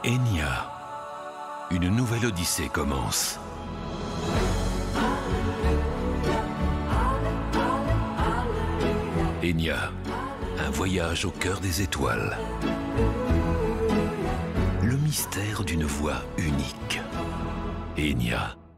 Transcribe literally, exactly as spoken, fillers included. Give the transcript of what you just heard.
Enya, une nouvelle odyssée commence. Enya, un voyage au cœur des étoiles. Le mystère d'une voix unique. Enya.